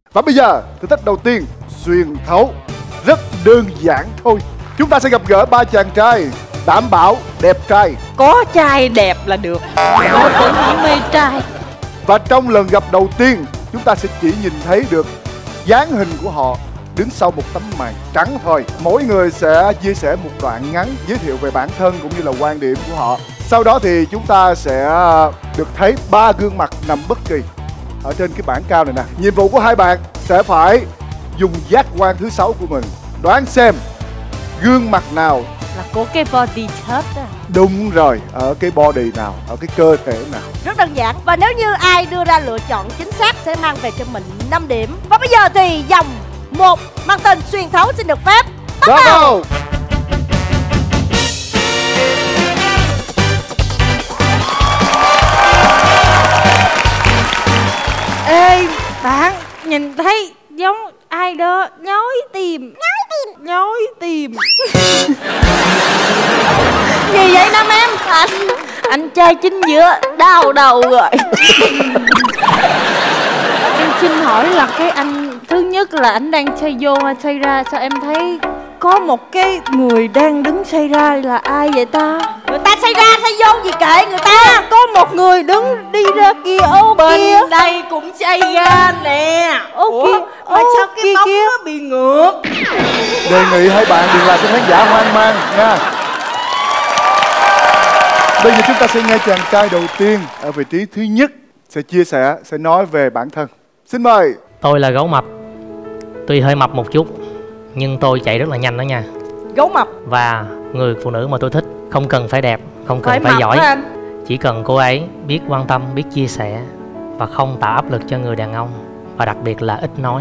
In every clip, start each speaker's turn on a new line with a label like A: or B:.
A: Và bây giờ thử thách đầu tiên, xuyên thấu. Rất đơn giản thôi. Chúng ta sẽ gặp gỡ ba chàng trai đảm bảo đẹp trai.
B: Có trai đẹp là được. Tôi cũng không mê trai.
A: Và trong lần gặp đầu tiên, chúng ta sẽ chỉ nhìn thấy được dáng hình của họ đứng sau một tấm màn trắng thôi. Mỗi người sẽ chia sẻ một đoạn ngắn giới thiệu về bản thân cũng như là quan điểm của họ. Sau đó thì chúng ta sẽ được thấy ba gương mặt nằm bất kỳ ở trên cái bảng cao này nè. Nhiệm vụ của hai bạn sẽ phải dùng giác quan thứ 6 của mình đoán xem gương mặt nào
B: là có cái body type đó.
A: Đúng rồi, ở cái body nào, ở cái cơ thể nào.
C: Rất đơn giản. Và nếu như ai đưa ra lựa chọn chính xác sẽ mang về cho mình 5 điểm. Và bây giờ thì vòng 1 mang tên xuyên thấu xin được phép bắt đầu.
B: Ê bạn, nhìn thấy giống ai đó nhói tìm. Nhói tìm. Gì vậy Nam em? Anh trai chính giữa đau đầu rồi. Em xin hỏi là cái anh thứ nhất là anh đang xoay vô hay xoay ra? Sao em thấy có một cái người đang đứng xoay ra là ai vậy ta?
C: Người ta xoay ra xoay vô gì kệ người ta.
B: Có một người đứng đi ra kia. Ô
C: bên
B: kia
C: đây cũng xoay ra nè.
B: Ô kia.
C: Mà sao cái bóng nó bị ngược?
A: Đề nghị hai bạn đừng làm cho khán giả hoang mang nha. Bây giờ chúng ta sẽ nghe chàng trai đầu tiên ở vị trí thứ nhất sẽ chia sẻ, sẽ nói về bản thân. Xin mời.
D: Tôi là gấu mập. Tuy hơi mập một chút nhưng tôi chạy rất là nhanh đó nha.
C: Gấu mập.
D: Và người phụ nữ mà tôi thích không cần phải đẹp, không cần phải giỏi, chỉ cần cô ấy biết quan tâm, biết chia sẻ và không tạo áp lực cho người đàn ông, và đặc biệt là ít nói.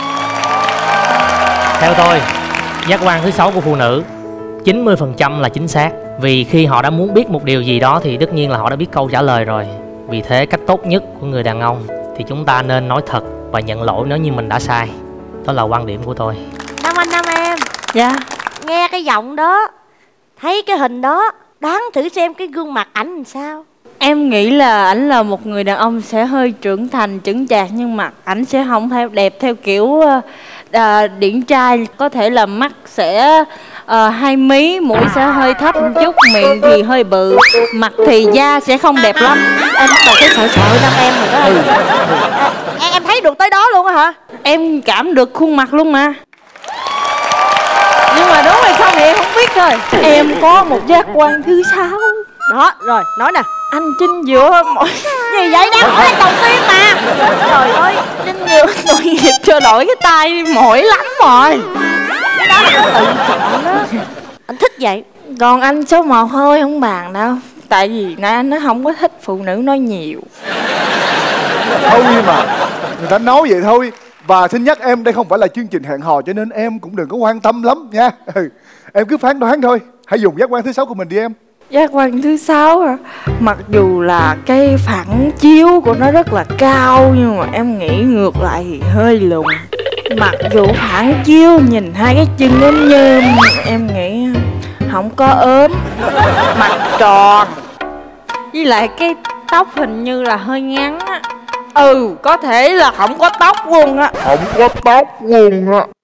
D: Theo tôi, giác quan thứ 6 của phụ nữ 90% là chính xác. Vì khi họ đã muốn biết một điều gì đó thì tất nhiên là họ đã biết câu trả lời rồi. Vì thế cách tốt nhất của người đàn ông thì chúng ta nên nói thật và nhận lỗi nếu như mình đã sai. Đó là quan điểm của tôi.
C: Nam Anh, Nam em.
B: Dạ.
C: Nghe cái giọng đó, thấy cái hình đó, đoán thử xem cái gương mặt ảnh làm sao.
B: Em nghĩ là ảnh là một người đàn ông sẽ hơi trưởng thành, chững chạc, nhưng mà ảnh sẽ không theo đẹp theo kiểu điển trai. Có thể là mắt sẽ 2 mí, mũi sẽ hơi thấp một chút, miệng thì hơi bự, mặt thì da sẽ không đẹp lắm.
C: Em bắt đầu thấy sợ sợ Nam em rồi đó. Em thấy được tới đó luôn á hả?
B: Em cảm được khuôn mặt luôn mà. Nhưng mà đúng hay không thì em không biết thôi. Em có một giác quan thứ 6.
C: Đó, rồi, nói nè.
B: Anh chính giữa mọi...
C: Gì vậy? Đang hỏi anh đầu tiên mà. Trời ơi,
B: chính giữa tội nghiệp cho đổi cái tay mỏi lắm rồi.
C: cái đó là tự chọn đó. Anh thích vậy.
B: Còn anh số 1 thôi, không bàn đâu. Tại vì nãy anh nó không có thích phụ nữ nói nhiều.
A: Thôi mà, người ta nói vậy thôi. Và xin nhắc em, đây không phải là chương trình hẹn hò cho nên em cũng đừng có quan tâm lắm nha. Em cứ phán đoán thôi. Hãy dùng giác quan thứ 6 của mình đi em.
B: Giác quan thứ 6 hả? Mặc dù là cái phản chiếu của nó rất là cao, nhưng mà em nghĩ ngược lại thì hơi lùn. Mặc dù phản chiếu nhìn hai cái chân ốm nhơm, em nghĩ không có ốm. Mặt tròn, với lại cái tóc hình như là hơi ngắn á. Có thể là không có tóc luôn á.
A: Không có tóc luôn á.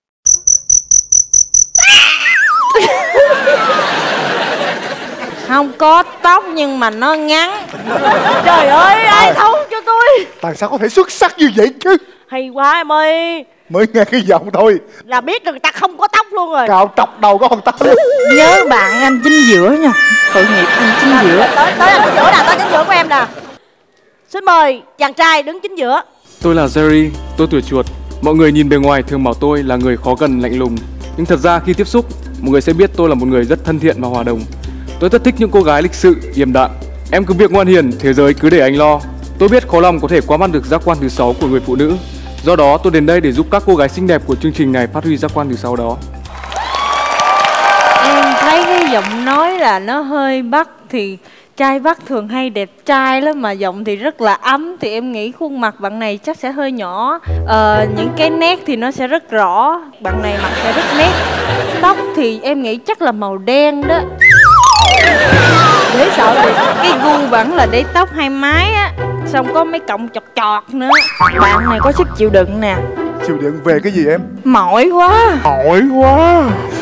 B: Không có tóc nhưng mà nó ngắn.
C: Trời ơi, ai thấu cho tôi.
A: Tại sao có thể xuất sắc như vậy chứ?
C: Hay quá em ơi.
A: Mới nghe cái giọng thôi
C: là biết người ta không có tóc luôn rồi.
A: Cạo trọc đầu có con tóc.
B: Nhớ bạn anh chính giữa nha. Tội nghiệp anh chính giữa.
C: Tới anh chính giữa nè, tới chính giữa của em nè. Xin mời chàng trai đứng chính giữa.
E: Tôi là Jerry, tôi tuổi chuột. Mọi người nhìn bề ngoài thường bảo tôi là người khó gần, lạnh lùng. Nhưng thật ra khi tiếp xúc, mọi người sẽ biết tôi là một người rất thân thiện và hòa đồng. Tôi rất thích những cô gái lịch sự, điềm đạm. Em cứ việc ngoan hiền, thế giới cứ để anh lo. Tôi biết khó lòng có thể qua mắt được giác quan thứ 6 của người phụ nữ. Do đó tôi đến đây để giúp các cô gái xinh đẹp của chương trình này phát huy giác quan thứ 6 đó.
B: Em thấy cái giọng nói là nó hơi Bắc, thì trai Bắc thường hay đẹp trai lắm, mà giọng thì rất là ấm. Thì em nghĩ khuôn mặt bạn này chắc sẽ hơi nhỏ. Những cái nét thì nó sẽ rất rõ. Bạn này mặt sẽ rất nét. Tóc thì em nghĩ chắc là màu đen đó. Dễ sợ thì cái gu vẫn là để tóc hai mái á, xong có mấy cọng chọt chọt nữa. Bạn này có sức chịu đựng nè,
A: chịu đựng về cái gì em?
B: Mỏi quá.
A: Mỏi quá.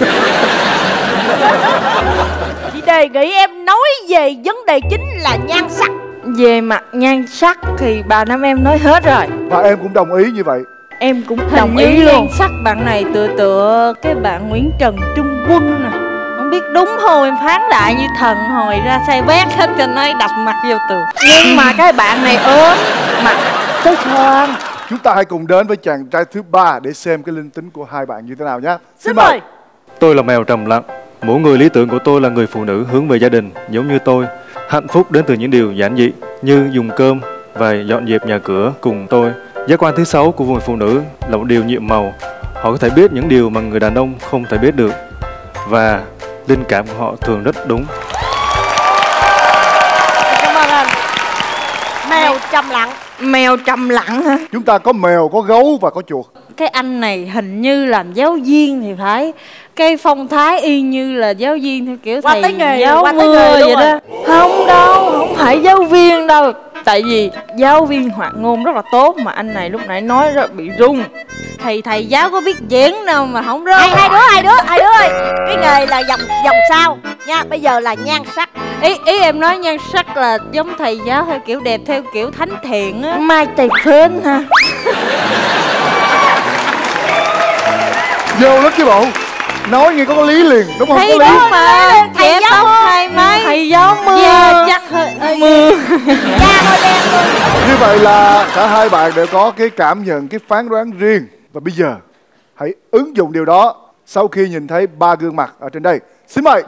C: Chị đề nghị em nói về vấn đề chính là nhan sắc.
B: Về mặt nhan sắc thì bà Nam em nói hết rồi.
A: Và em cũng đồng ý như vậy.
B: Em cũng đồng ý luôn. Nhan sắc bạn này tựa cái bạn Nguyễn Trần Trung Quân nè. Không biết đúng không, em phán đại như thần hồi ra say bét hết cho nói đập mặt vô tường. Nhưng mà cái bạn này ốm, mặt tới xoan.
A: Chúng ta hãy cùng đến với chàng trai thứ ba để xem cái linh tính của hai bạn như thế nào nhé.
C: Xin mời.
E: Tôi là mèo trầm lặng. Mỗi người lý tưởng của tôi là người phụ nữ hướng về gia đình giống như tôi. Hạnh phúc đến từ những điều giản dị như dùng cơm và dọn dẹp nhà cửa cùng tôi. Giác quan thứ 6 của người phụ nữ là một điều nhiệm màu. Họ có thể biết những điều mà người đàn ông không thể biết được. Và linh cảm của họ thường rất đúng.
C: Cảm ơn anh. Mèo trầm lặng.
B: Mèo trầm lặng hả?
A: Chúng ta có mèo, có gấu và có chuột.
B: Cái anh này hình như làm giáo viên thì phải. Cái phong thái y như là giáo viên theo kiểu
C: Qua
B: thầy
C: tới nghề,
B: giáo
C: qua tới
B: mưa
C: nghề luôn
B: vậy
C: rồi.
B: đó. Không đâu, không phải giáo viên đâu. Tại vì giáo viên hoạt ngôn rất là tốt. Mà anh này lúc nãy nói rất bị rung. Thầy giáo có biết diễn đâu mà không rớt.
C: Hai đứa ơi. Cái nghề là vòng sau nha. Bây giờ là nhan sắc.
B: Ý em nói nhan sắc là giống thầy giáo theo kiểu đẹp, theo kiểu thánh thiện á. Mai Tài Phên ha.
A: Vô lắm chứ bộ. Nói nghe có lý liền, đúng không?
B: Thấy
A: có lý.
B: đúng mà.
C: Thầy
B: Vẽ
C: giáo
B: tóc
C: mưa.
B: hai mấy. Thầy giáo mưa.
C: Yeah,
B: chắc hơi mưa.
C: Da hơi đen luôn.
A: Như vậy là cả hai bạn đều có cái cảm nhận, cái phán đoán riêng. Và bây giờ hãy ứng dụng điều đó sau khi nhìn thấy ba gương mặt ở trên đây. Xin mời.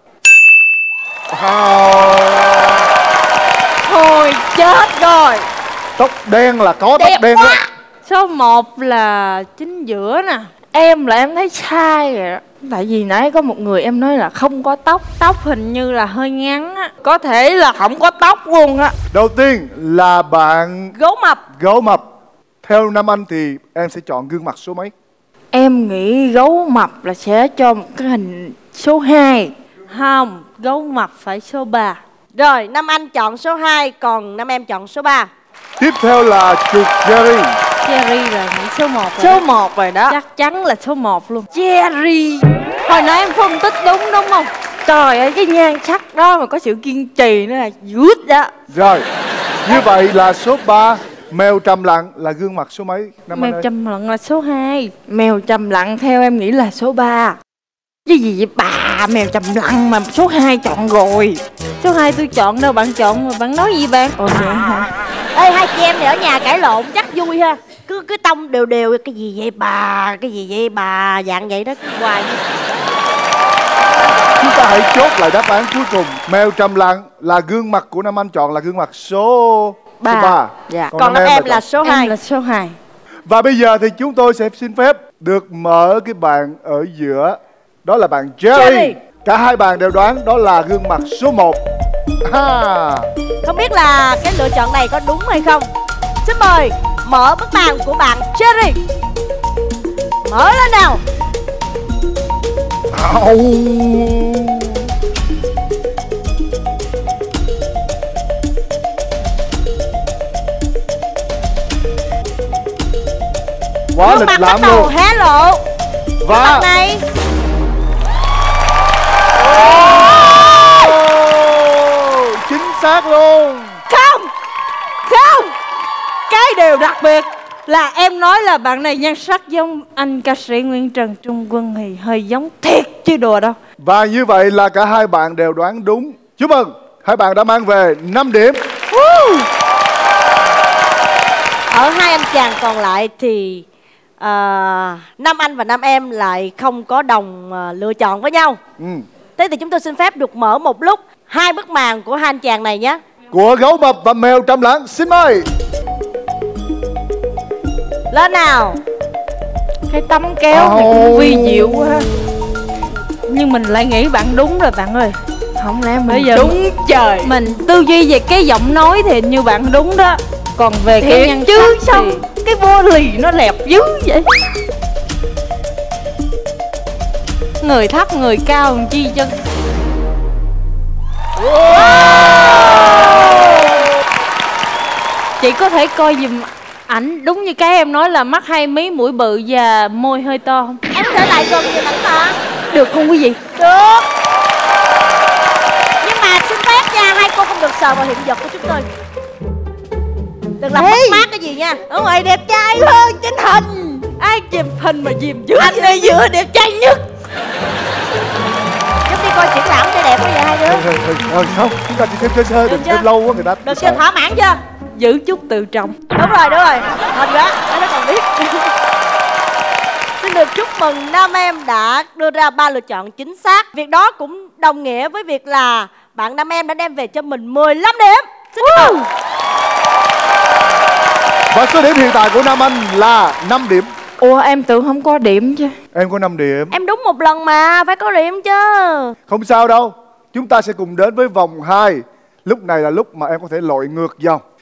B: Thôi chết rồi.
A: Tóc đen là có tóc đen đó.
B: Số 1 là chính giữa nè. Em là em thấy sai rồi đó. Tại vì nãy có một người em nói là không có tóc. Tóc hình như là hơi ngắn á. Có thể là không có tóc luôn á.
A: Đầu tiên là bạn
C: Gấu mập.
A: gấu mập. Theo Nam Anh thì em sẽ chọn gương mặt số mấy?
B: Em nghĩ gấu mập là sẽ cho một cái hình số 2. Không, gấu mập phải số 3.
C: Rồi, Nam Anh chọn số 2, còn Nam em chọn số 3.
A: Tiếp theo là chuột Jerry.
B: Jerry là nghĩ số 1 rồi. Số 1 rồi đó. Chắc chắn là số 1 luôn. Jerry. Hồi nãy em phân tích đúng không? Trời ơi, cái nhan sắc đó mà có sự kiên trì nữa là good đó.
A: Rồi, như vậy là số 3. Mèo trầm lặng là gương mặt số mấy? Nam Anh
B: Mèo
A: ơi.
B: trầm lặng là số 2. Mèo trầm lặng theo em nghĩ là số 3. Cái gì vậy bà, mèo trầm lặng mà số 2 chọn rồi. Số 2 tôi chọn đâu, bạn chọn mà bạn nói gì bạn? Ồ vậy hả?
C: Ê, hai chị em này ở nhà cãi lộn chắc vui ha. Cứ tông đều cái gì vậy bà, cái gì vậy bà, dạng vậy đó cứ hoài.
A: Chúng ta hãy chốt lại đáp án cuối cùng. Mèo trầm lặng là gương mặt của Nam Anh chọn là gương mặt số 3.
B: Dạ.
C: Còn Nam em là
A: chọn.
C: số 2.
B: Em là số 2.
A: Và bây giờ thì chúng tôi sẽ xin phép được mở cái bàn ở giữa. Đó là bạn Jerry. Cả hai bạn đều đoán đó là gương mặt số 1.
C: Không biết là cái lựa chọn này có đúng hay không. Xin mời mở bức màn của bạn Jerry. Mở lên nào.
A: Quá
C: Gương
A: lịch
C: mặt bắt
A: lãm
C: đầu
A: luôn.
C: hé lộ.
A: Và
C: Mặt này
A: chính xác luôn.
B: Không. Cái điều đặc biệt là em nói là bạn này nhan sắc giống anh ca sĩ Nguyễn Trần Trung Quân thì hơi giống thiệt chứ đùa đâu.
A: Và như vậy là cả hai bạn đều đoán đúng. Chúc mừng, hai bạn đã mang về 5 điểm.
C: ở hai anh chàng còn lại thì Nam Anh và Nam em lại không có đồng lựa chọn với nhau. Thế thì chúng tôi xin phép được mở một lúc hai bức màn của hai anh chàng này nhé.
A: Của gấu mập và mèo trầm lặng, xin mời.
C: Lên nào.
B: Cái tấm kéo này cũng vi diệu quá. Nhưng mình lại nghĩ bạn đúng rồi bạn ơi. Không lẽ mình
C: bây giờ
B: đúng trời. Mình tư duy về cái giọng nói thì như bạn đúng đó. Còn về cái nhân chứ xong thì cái body nó lẹp dữ vậy. Người thấp người cao làm chi chân. Chị có thể coi giùm
F: Ảnh đúng như cái em nói là mắt hai mí, mũi bự và môi hơi to không?
C: Em có thể lại gần nhìn ảnh mà.
B: Được không quý vị?
C: Được. Nhưng mà xin phép nha, hai cô không được sờ vào hiện vật của chúng tôi. Đừng làm mất mát cái gì nha.
B: Ở ngoài đẹp trai hơn trên hình. Ai chụp hình mà dìm dưới? Anh ở giữa đẹp trai nhất.
C: Chúng đi coi triển lãm cho đẹp quá vậy hai đứa.
A: Không, chúng ta chỉ xem sơ đừng xem lâu quá người ta.
C: Được chưa, thỏa mãn chưa?
B: Giữ chút từ trọng.
C: Đúng rồi, hình đó, nó còn biết. Xin được chúc mừng nam em đã đưa ra 3 lựa chọn chính xác. Việc đó cũng đồng nghĩa với việc là bạn nam em đã đem về cho mình 15 điểm. Xin chúc mừng.
A: Và số điểm hiện tại của Nam Anh là 5 điểm.
B: Ủa em tưởng không có điểm chứ.
A: Em có 5 điểm.
C: Em đúng một lần mà, phải có điểm chứ.
A: Không sao đâu. Chúng ta sẽ cùng đến với vòng 2. Lúc này là lúc mà em có thể lội ngược dòng.